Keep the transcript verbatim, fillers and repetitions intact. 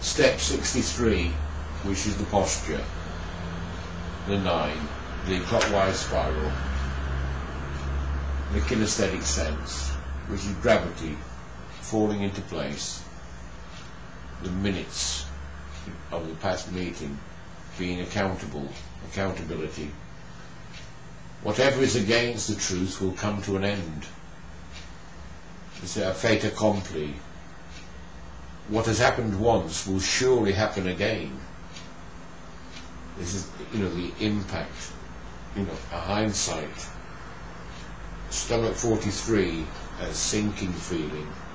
Step sixty-three, which is the posture, the nine, the clockwise spiral, the kinesthetic sense, which is gravity falling into place, the minutes of the past meeting being accountable, accountability. Whatever is against the truth will come to an end. It's a fait accompli. What has happened once will surely happen again. This is, you know, the impact, you know, a hindsight. Stomach forty-three, a sinking feeling.